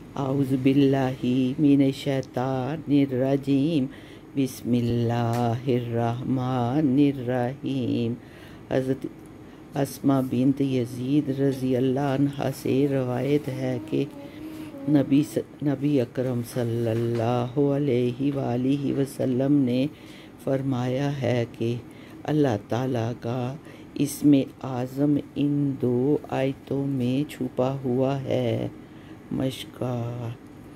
اعوذ باللہ من الشیطان الرجیم، بسم اللہ الرحمن الرحیم۔ حضرت اسماء بنت یزید رضی اللہ عنہا سے روایت ہے کہ نبی اکرم صلی اللہ علیہ وآلہ وسلم نے فرمایا ہے کہ اللہ تعالیٰ کا اسم اعظم ان دو آیتوں میں چھپا ہوا ہے۔ مشکوہ،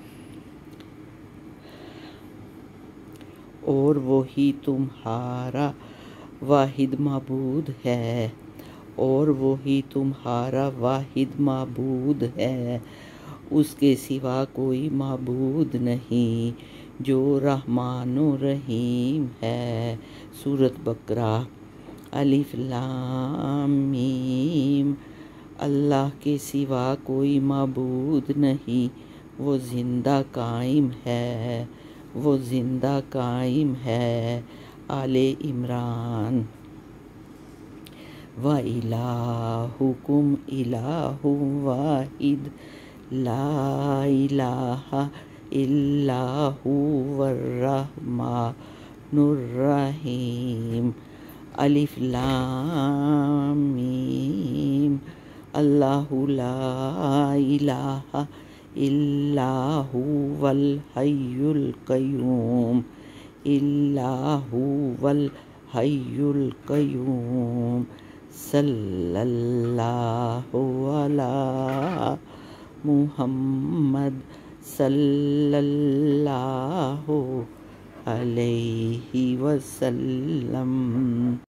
اور وہی تمہارا واحد معبود ہے، اور وہی تمہارا واحد معبود ہے، اس کے سوا کوئی معبود نہیں جو رحمان و رحیم ہے۔ سورۃ بقرہ۔ الف لام میم۔ اللہ کے سوا کوئی معبود نہیں، وہ زندہ قائم ہے، وہ زندہ قائم ہے۔ آل عمران۔ وَإِلَٰهُكُمْ إِلَٰهٌ وَاحِدٌ لَا إِلَٰهَ إِلَّا هُوَ الرَّحْمَٰنُ الرَّحِيمُ۔ الف لام میم۔ اللہ لا الہ الا هو الحی القیوم، الا هو الحی القیوم۔ صلی اللہ علی محمد صلی اللہ علیہ وسلم۔